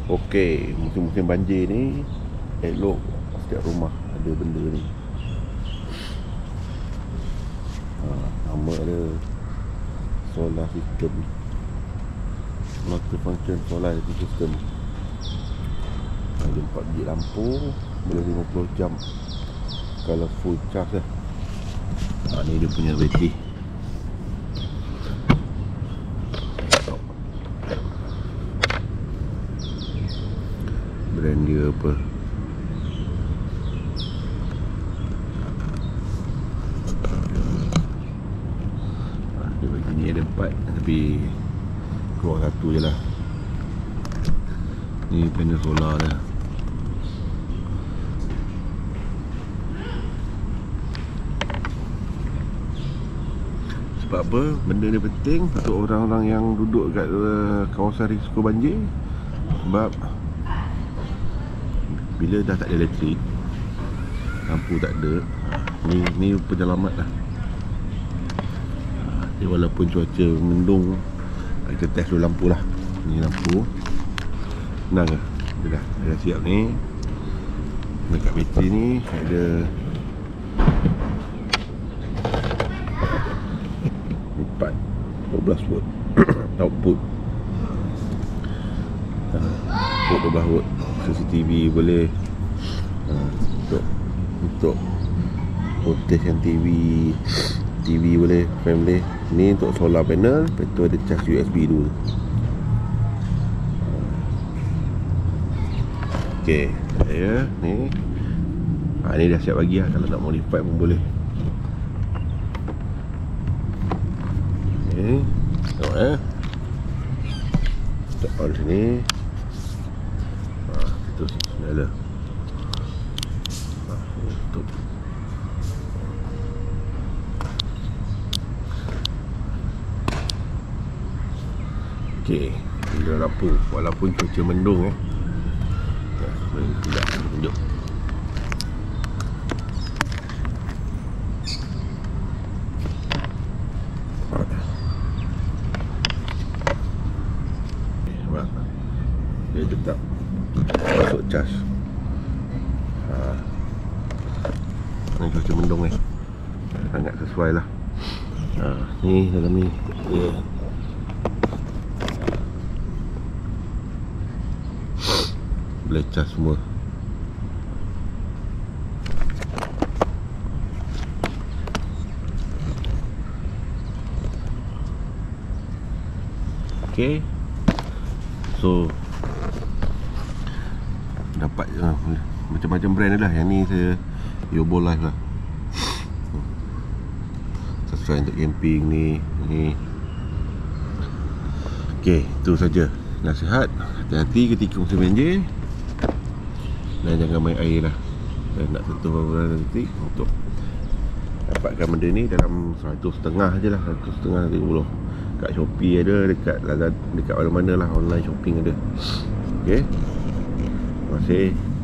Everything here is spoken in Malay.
Okey, musim-musim banjir ni elok setiap rumah ada benda ni. Nama dia solar system, multifunction solar system. Ada 4 biji lampu, boleh 50 jam kalau full charge lah. Ni dia punya bateri. Brand dia apa? Dia bagi ni ada 4 tapi keluar satu je lah. Ni panel solar dia. Sebab apa? Benda ni penting untuk orang-orang yang duduk kat kawasan risiko banjir. Sebab bila dah tak ada elektrik, lampu tak ada, ni penyelamat lah. Dia walaupun cuaca mendung, kita test dulu lampu lah. Ni lampu senang lah. Dia dah siap ni. Dekat bateri ni ada 12 volt output. Output 12 volt. CCTV boleh, untuk rotation TV boleh, fan boleh. Ni untuk solar panel. Lepas tu ada charge USB dulu. Okey, saya ni ni dah siap bagi lah. Kalau nak modify pun boleh. Okey, tengok kita on sini. Itu nyala. Tutup. Okey, ini lampu walaupun cuaca mendung boleh tidak tunjuk. Dia tetap masuk charge. Ni cuaca mendung ni sangat sesuai lah. Ni dalam ni boleh charge semua. Okay, so dapat macam-macam brand lah. Yang ni saya Yobo Life lah, sesuai untuk camping ni. Okay, itu saja nasihat. Hati-hati ketika musim banjir dan jangan main air lah. Dan nak sentuh bawah nanti untuk dapatkan benda ni dalam 100.5 je lah. 100.5-150. Kat Shopee ada, dekat Lazada, dekat mana-mana lah online shopping ada. Okay, terima kasih.